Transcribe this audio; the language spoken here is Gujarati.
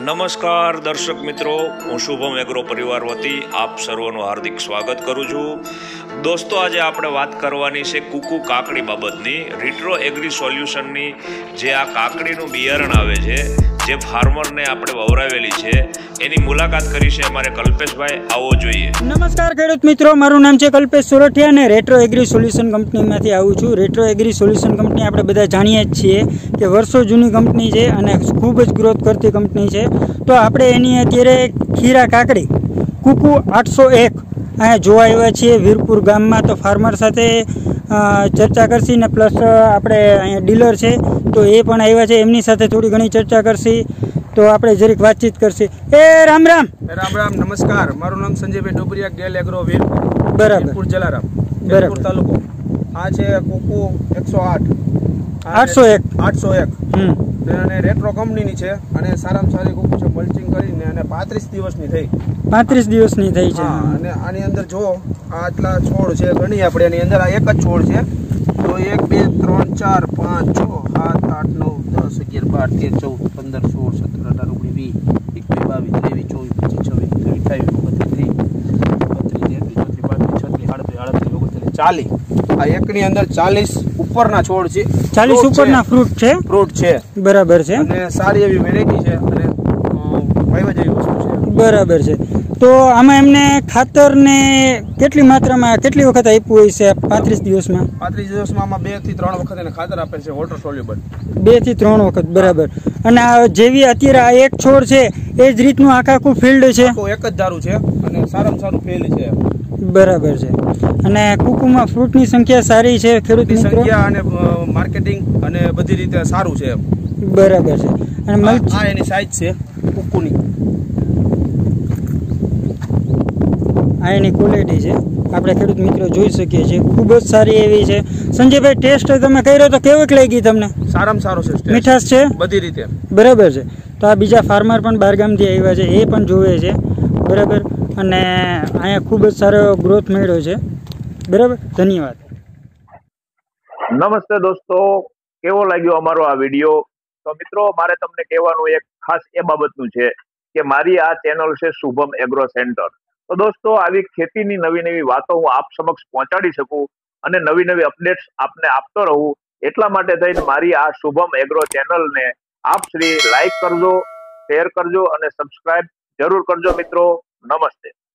નમસ્કાર દર્શક મિત્રો, હું શુભમ એગ્રો પરિવાર વતી આપ સર્વનું હાર્દિક સ્વાગત કરું છું। દોસ્તો, આજે આપણે વાત કરવાની છે કુકુ કાકડી બાબતની। રીટ્રો એગ્રી સોલ્યુશનની જે આ કાકડીનું બિયારણ આવે છે, જે ફાર્મરને આપણે વવરાવેલી છે, એની મુલાકાત કરી છે અમારે કલ્પેશભાઈ। આવો જોઈએ। નમસ્કાર ખેડૂત મિત્રો, મારું નામ છે કલ્પેશ સોરઠિયા અને રેટ્રો એગ્રી સોલ્યુશન કંપનીમાંથી આવું છું। રેટ્રો એગ્રી સોલ્યુશન કંપની આપણે બધા જાણીએ જ છીએ કે વર્ષો જૂની કંપની છે અને ખૂબ જ ગ્રોથ કરતી કંપની છે। તો આપણે એની અત્યારે ખીરા કાકડી કુકુ 801 અહીંયા જોવા આવ્યા છીએ વીરપુર ગામમાં। તો ફાર્મર સાથે ચર્ચા કરશી ને પ્લસ આપણે અહીંયા ડીલર છે તો એ પણ આવ્યા છે, એમની સાથે થોડી ઘણી ચર્ચા કરશી। તો આપણે જરીક વાતચીત કરશી। એ રામ રામ રામ નમસ્કાર। મારું નામ સંજયભાઈ ડોબરિયા, ગેલ એગ્રો વીરપુર, બરાબર જલારામ, બરાબર તાલુકો। આ છે કુકુ 801 અને રેટ્રો કંપનીની છે અને સારામાં સારી કુકુ છે। મલ્ચિંગ કરીને અને 35 દિવસની થઈ 35 દિવસની થઈ છે। અને આની અંદર જો આટલા છોડ છે, ઘણી આપણે એની અંદર આ એક જ છોડ છે। તો 1 2 3 4 5 6 7 8 9 10 11 12 13 14 15 16 17 18 19 20 21 22 23 24 25 26 27 28 29 30 31 32 33 34 35 36 37 38 39 40 આ એકની અંદર 40 ઉપરના છોડ છે, 40 ઉપરના ફ્રૂટ છે, બરાબર છે અને સારી એવી વેરાયટી છે અને વાયવા જેવી વસ્તુ છે, બરાબર છે। તો આમાં એમને ખાતર ને કેટલી માત્રામાં કેટલી વખત આપ્યું હોય છે 35 દિવસમાં? 35 દિવસમાં આમાં 2 થી 3 વખત એને ખાતર આપે છે, વોટર સોલ્યુબલ 2 થી 3 વખત, બરાબર। અને આ જેવી અત્યારે આ એક છોડ છે એ જ રીતનું આખું ફિલ્ડ છે, તો એક જ ધારું છે અને સારામાં સારું ફેલી છે, બરાબર છે। અને કુકુમાં ફ્રૂટની સંખ્યા સારી છે, ખેડૂતની સંખ્યા અને માર્કેટિંગ અને બધી રીતે સારું છે, બરાબર છે। અને આ એની સાઈઝ છે કુકુની, આ એની ક્વોલિટી છે, આપણે ખેડૂત મિત્રો જોઈ શકીએ છીએ, ખૂબ જ સારી એવી છે। સંજયભાઈ, ટેસ્ટ તમે કર્યો તો કેવીક લાગી તમને? સારામાં સારો છે, મીઠાશ છે બધી રીતે, બરાબર છે। તો આ બીજા ફાર્મર પણ બહારગામથી આવ્યા છે, એ પણ જોવે છે, બરાબર। અને અહીંયા ખૂબ જ સારો ગ્રોથ મળ્યો છે, બરાબર। ધન્યવાદ। નમસ્તે દોસ્તો, કેવો લાગ્યો અમારો આ વિડીયો? તો મિત્રો, મારે તમને કહેવાનું એક ખાસ એ બાબતનું છે કે મારી આ ચેનલ છે શુભમ એગ્રો સેન્ટર। તો દોસ્તો, આવી ખેતીની નવી વાતો હું આપ સમક્ષ પહોંચાડી શકું અને નવી અપડેટ્સ આપને આપતો રહું, એટલા માટે થઈને મારી આ શુભમ એગ્રો ચેનલને આપ શ્રી લાઈક કરજો, શેર કરજો અને સબસ્ક્રાઇબ જરૂર કરજો મિત્રો। નમસ્તે।